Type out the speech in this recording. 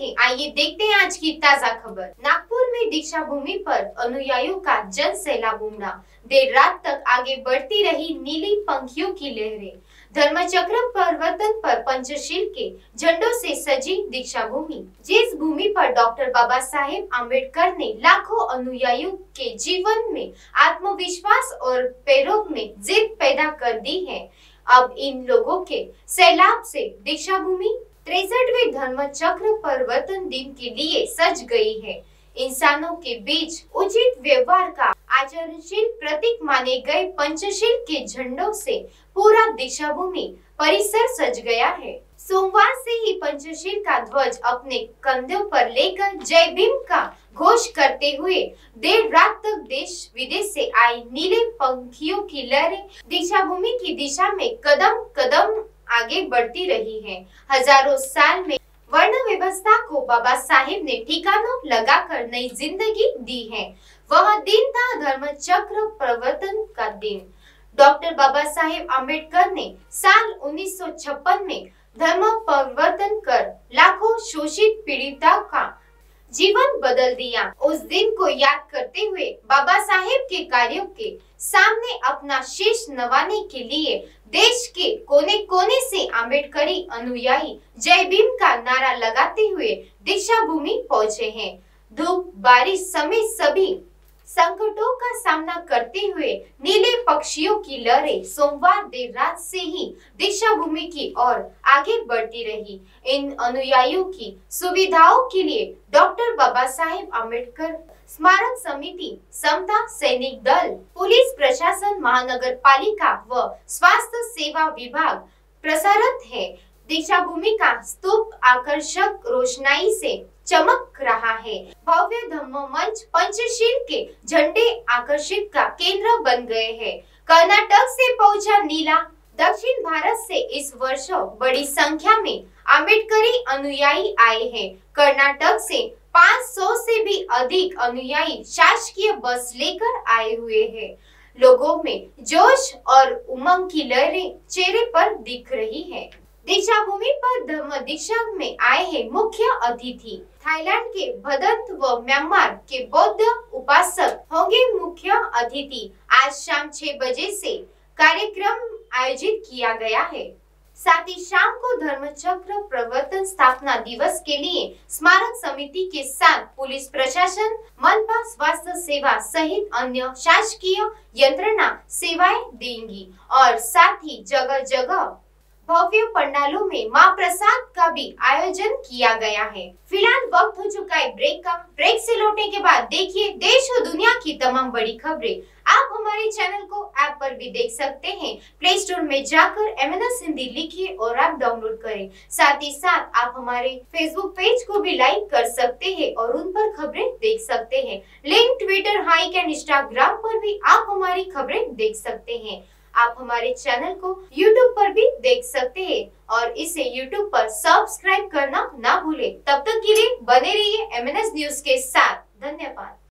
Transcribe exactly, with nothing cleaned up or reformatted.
देखें, आइए देखते हैं आज की ताजा खबर। नागपुर में दीक्षा भूमि पर अनुयायियों का जन सैलाब उमड़ा। देर रात तक आगे बढ़ती रही नीली पंखियों की लहरें। धर्मचक्र परिवर्तन पर पंचशील के झंडों से सजी दीक्षा भूमि, जिस भूमि पर डॉक्टर बाबा साहेब आम्बेडकर ने लाखों अनुयायियों के जीवन में आत्मविश्वास और पैरों में जिद पैदा कर दी है। अब इन लोगों के सैलाब से दीक्षा भूमि तिरसठवें धर्मचक्र परिवर्तन दिन के लिए सज गई है। इंसानों के बीच उचित व्यवहार का आचरणशील प्रतीक माने गए पंचशील के झंडों से पूरा दीक्षा भूमि परिसर सज गया है। सोमवार से ही पंचशील का ध्वज अपने कंधों पर लेकर जय भीम का घोष करते हुए देर रात तक देश विदेश से आई नीले पंखियों की लहरें दीक्षा भूमि की दिशा में कदम कदम आगे बढ़ती रही है। हजारों साल में वर्ण व्यवस्था को बाबा साहेब ने ठिकानों लगाकर नई जिंदगी दी है। वह दिन था धर्मचक्र परिवर्तन का दिन। डॉक्टर बाबा साहेब आम्बेडकर ने साल उन्नीस सौ छप्पन में धर्म परिवर्तन कर लाखों शोषित पीड़ितों का जीवन बदल दिया। उस दिन को याद करते हुए बाबा साहेब के कार्यों के सामने अपना शीश नवाने के लिए देश के कोने कोने से आम्बेडकरी अनुयायी जय भीम का नारा लगाते हुए दीक्षा भूमि पहुँचे हैं। धूप बारिश समेत सभी संकटों का सामना करते हुए नीले पक्षियों की लहरें सोमवार देर रात से ही दीक्षा भूमि की ओर आगे बढ़ती रही। इन अनुयायियों की सुविधाओं के लिए डॉक्टर बाबा साहेब आम्बेडकर स्मारक समिति, समता सैनिक दल, पुलिस प्रशासन, महानगर पालिका व स्वास्थ्य सेवा विभाग प्रसारित है। दीक्षा भूमि का स्तूप आकर्षक रोशनाई से चमक रहा है। भव्य धम्म मंच पंचशील के झंडे आकर्षित का केंद्र बन गए हैं। कर्नाटक से पहुंचा नीला। दक्षिण भारत से इस वर्ष बड़ी संख्या में आम्बेडकरी अनुयायी आए हैं। कर्नाटक से पाँच सौ से भी अधिक अनुयायी शासकीय बस लेकर आए हुए हैं। लोगों में जोश और उमंग की लहरें चेहरे पर दिख रही है। दीक्षा भूमि पर धम्म दीक्षा में आए हैं मुख्य अतिथि। थाईलैंड के भदंत व म्यांमार के बौद्ध उपासक होंगे मुख्य अतिथि। आज शाम छह बजे से कार्यक्रम आयोजित किया गया है। साथ ही शाम को धर्मचक्र परिवर्तन स्थापना दिवस के लिए स्मारक समिति के साथ पुलिस प्रशासन, मनपा, स्वास्थ्य सेवा सहित अन्य शासकीय यंत्रणा सेवाएं देंगी और साथ ही जगह जगह भव्य पंडालों में मां प्रसाद का भी आयोजन किया गया है। फिलहाल वक्त हो चुका है ब्रेक का। ब्रेक से लौटने के बाद देखिए देश और दुनिया की तमाम बड़ी खबरें। आप हमारे चैनल को ऐप पर भी देख सकते हैं। प्ले स्टोर में जाकर एम एन एस हिंदी लिखिए और ऐप डाउनलोड करें। साथ ही साथ आप हमारे फेसबुक पेज को भी लाइक कर सकते हैं और उन पर खबरें देख सकते हैं। Link Twitter, Hike and Instagram पर भी आप हमारी खबरें देख सकते हैं। आप हमारे चैनल को यूट्यूब पर भी देख सकते हैं और इसे यूट्यूब पर सब्सक्राइब करना ना भूलें। तब तक के लिए बने रहिए एम एन एस न्यूज के साथ। धन्यवाद।